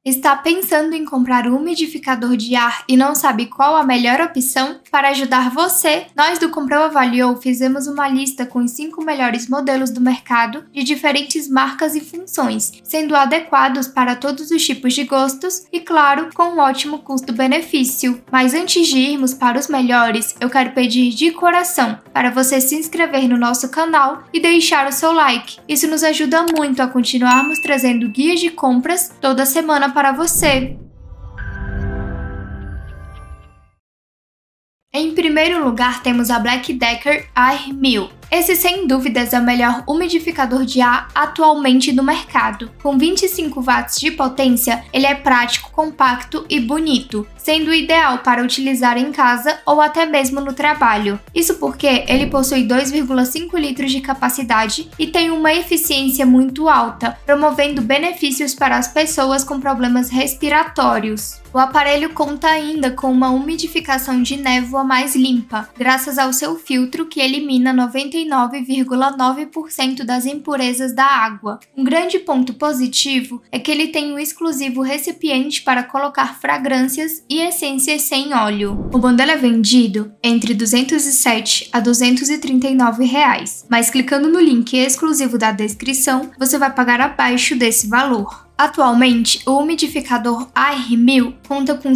Está pensando em comprar um umidificador de ar e não sabe qual a melhor opção? Para ajudar você, nós do Comprou Avaliou fizemos uma lista com os 5 melhores modelos do mercado de diferentes marcas e funções, sendo adequados para todos os tipos de gostos e, claro, com um ótimo custo-benefício. Mas antes de irmos para os melhores, eu quero pedir de coração para você se inscrever no nosso canal e deixar o seu like. Isso nos ajuda muito a continuarmos trazendo guias de compras toda semana para você. Em primeiro lugar, temos a Black Decker Air 1000. Esse, sem dúvidas, é o melhor umidificador de ar atualmente no mercado. Com 25 watts de potência, ele é prático, compacto e bonito, sendo ideal para utilizar em casa ou até mesmo no trabalho. Isso porque ele possui 2,5 litros de capacidade e tem uma eficiência muito alta, promovendo benefícios para as pessoas com problemas respiratórios. O aparelho conta ainda com uma umidificação de névoa mais limpa, graças ao seu filtro que elimina 99,9% das impurezas da água. Um grande ponto positivo é que ele tem um exclusivo recipiente para colocar fragrâncias e essências sem óleo. O modelo é vendido entre R$ 207 a R$ 239 reais, mas clicando no link exclusivo da descrição, você vai pagar abaixo desse valor. Atualmente, o umidificador Air 1000 conta com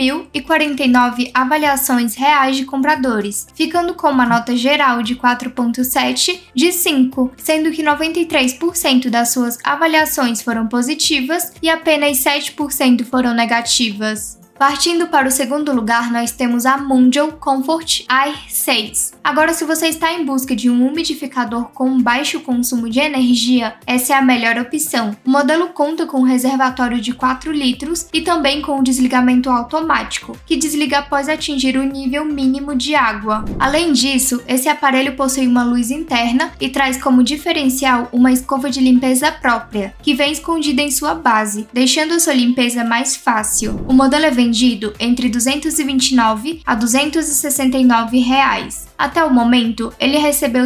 5.049 avaliações reais de compradores, ficando com uma nota geral de 4,7 de 5, sendo que 93% das suas avaliações foram positivas e apenas 7% foram negativas. Partindo para o segundo lugar, nós temos a Mundial Comfort Air 6. Agora, se você está em busca de um umidificador com baixo consumo de energia, essa é a melhor opção. O modelo conta com um reservatório de 4 litros e também com um desligamento automático, que desliga após atingir o nível mínimo de água. Além disso, esse aparelho possui uma luz interna e traz como diferencial uma escova de limpeza própria, que vem escondida em sua base, deixando a sua limpeza mais fácil. O modelo é vendido entre R$ 229 a R$ 269 reais. Até o momento, ele recebeu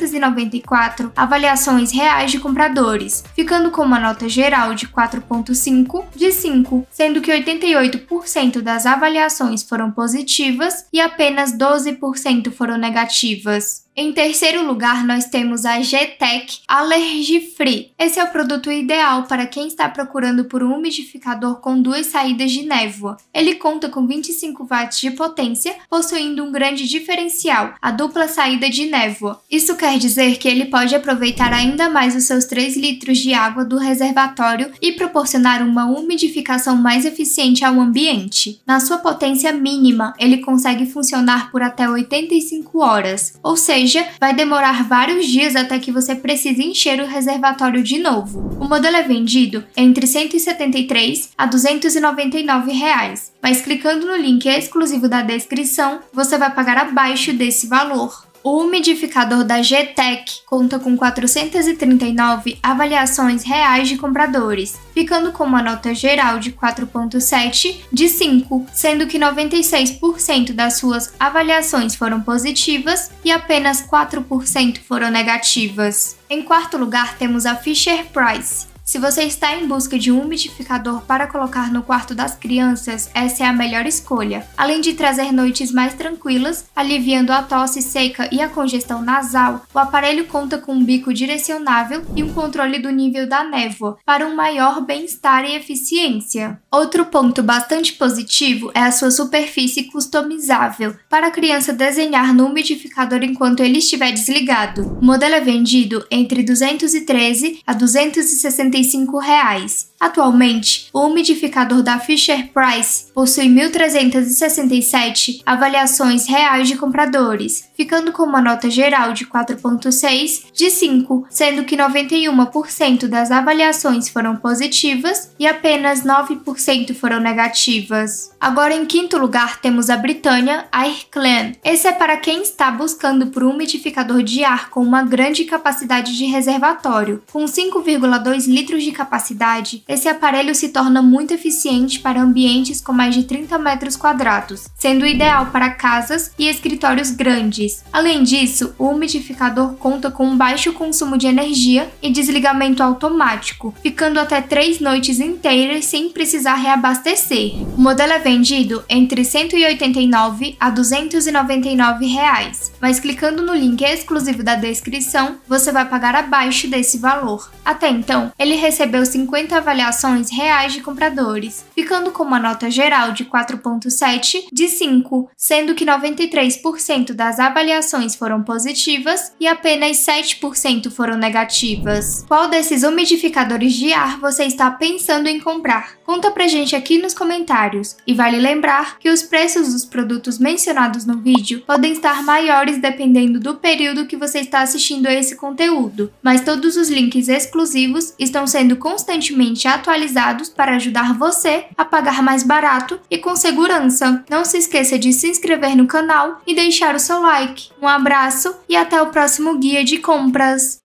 394 avaliações reais de compradores, ficando com uma nota geral de 4,5 de 5, sendo que 88% das avaliações foram positivas e apenas 12% foram negativas. Em terceiro lugar, nós temos a G-Tech Allergy Free. Esse é o produto ideal para quem está procurando por um umidificador com 2 saídas de névoa. Ele conta com 25 watts de potência, possuindo um grande diferencial, a dupla saída de névoa. Isso quer dizer que ele pode aproveitar ainda mais os seus 3 litros de água do reservatório e proporcionar uma umidificação mais eficiente ao ambiente. Na sua potência mínima, ele consegue funcionar por até 85 horas, ou seja, vai demorar vários dias até que você precise encher o reservatório de novo. O modelo é vendido entre R$ 173 a R$ 299 reais, mas clicando no link exclusivo da descrição, você vai pagar abaixo desse valor. O umidificador da G-Tech conta com 439 avaliações reais de compradores, ficando com uma nota geral de 4,7 de 5, sendo que 96% das suas avaliações foram positivas e apenas 4% foram negativas. Em quarto lugar, temos a Fisher-Price. Se você está em busca de um umidificador para colocar no quarto das crianças, essa é a melhor escolha. Além de trazer noites mais tranquilas, aliviando a tosse seca e a congestão nasal, o aparelho conta com um bico direcionável e um controle do nível da névoa, para um maior bem-estar e eficiência. Outro ponto bastante positivo é a sua superfície customizável, para a criança desenhar no umidificador enquanto ele estiver desligado. O modelo é vendido entre R$ 213 a R$ 265 reais. Atualmente, o umidificador da Fisher-Price possui 1.367 avaliações reais de compradores, ficando com uma nota geral de 4,6 de 5, sendo que 91% das avaliações foram positivas e apenas 9% foram negativas. Agora, em quinto lugar, temos a Britannia Air Clean. Esse é para quem está buscando por um umidificador de ar com uma grande capacidade de reservatório, com 5,2 litros litros de capacidade, esse aparelho se torna muito eficiente para ambientes com mais de 30 metros quadrados, sendo ideal para casas e escritórios grandes. Além disso, o umidificador conta com um baixo consumo de energia e desligamento automático, ficando até 3 noites inteiras sem precisar reabastecer. O modelo é vendido entre R$ 189 a R$ 299 reais, mas clicando no link exclusivo da descrição, você vai pagar abaixo desse valor. Até então, ele recebeu 50 avaliações reais de compradores, ficando com uma nota geral de 4.7 de 5, sendo que 93% das avaliações foram positivas e apenas 7% foram negativas. Qual desses umidificadores de ar você está pensando em comprar? Conta pra gente aqui nos comentários. E vale lembrar que os preços dos produtos mencionados no vídeo podem estar maiores dependendo do período que você está assistindo a esse conteúdo, mas todos os links exclusivos estão sendo constantemente atualizados para ajudar você a pagar mais barato e com segurança. Não se esqueça de se inscrever no canal e deixar o seu like. Um abraço e até o próximo guia de compras!